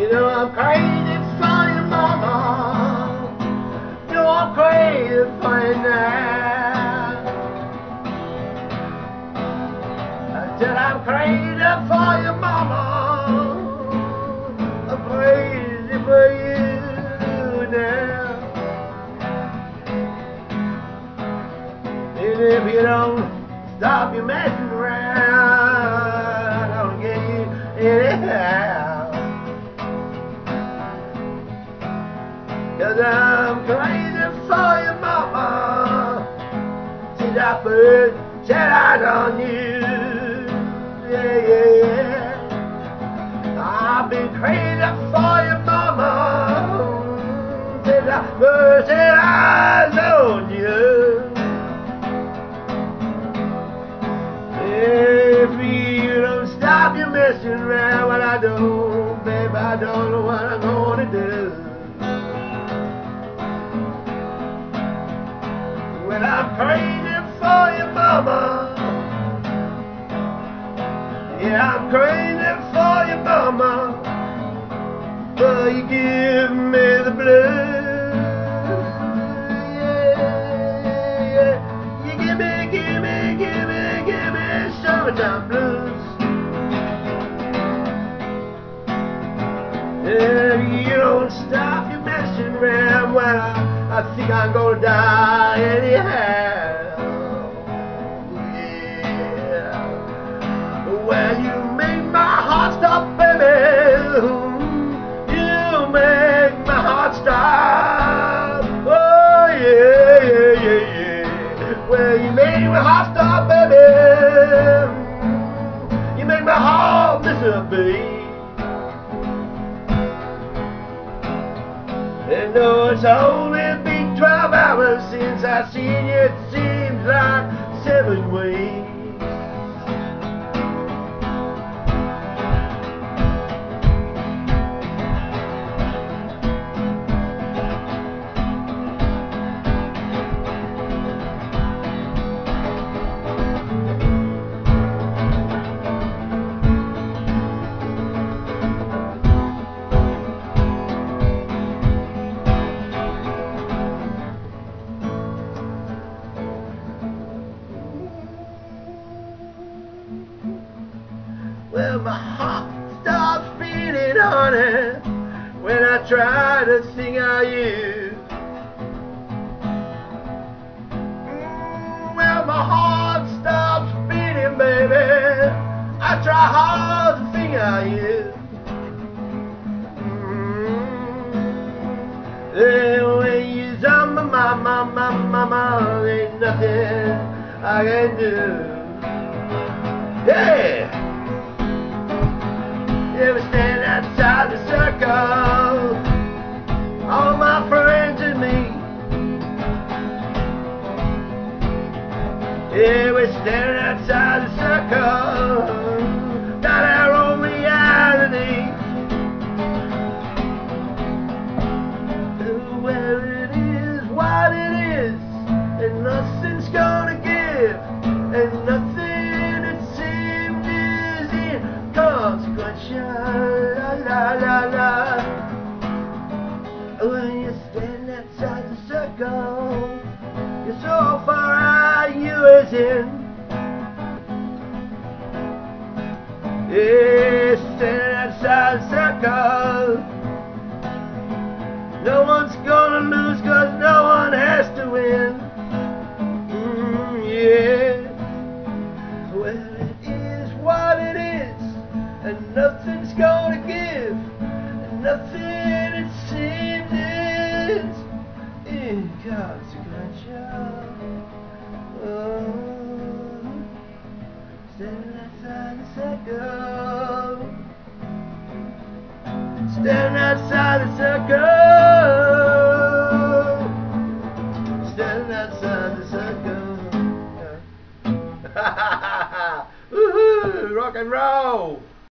You know I'm crazy for you, mama. You know I'm crazy for you now. I said I'm crazy for you, mama. I'm crazy for you now. And if you don't stop your messing around, I'll get you anyhow. 'Cause I'm crazy for you, mama. Since I first set eyes on you, yeah, yeah, yeah. I've been crazy for you, mama. Since I first set eyes on you. If you don't stop your messing around, well I don't, babe, I don't know what I'm gonna do. Well, I'm crazy for you, mama. Yeah, I'm crazy for you, mama. But you give me the blues. Yeah, yeah. You give me summertime blues. If you don't stop your messing around, well, I think I'm gonna die anyhow. Yeah. Well, you make my heart stop, baby. You make my heart stop. Oh yeah, yeah, yeah, yeah. Well, you make my heart stop, baby. You make my heart miss a beat. And though it's only been 12 hours since I seen you, it seems like 7 weeks. Well, my heart stops beating, honey, when I try to think of you. Well, my heart stops beating, baby. I try hard to think of you. And when you're on my mama, ain't nothing I can do. Yeah! Yeah, we stand outside the circle, all my friends and me. Yeah, we're standing outside the circle, got our own reality. Where it is, what it is, and nothing's gonna give, and nothing it seems is inconsequential. La la la la. When you stand outside the circle, you're so far out, you is in. Yeah, standing outside the circle, no one's gonna lose, 'cause no one has to win. Yeah. Well, it is what it is, and nothing's gonna give, and nothing it seems is inconsequential. Oh, standing outside the circle, standing outside the circle, standing outside the circle. Woohoo! Rock and roll!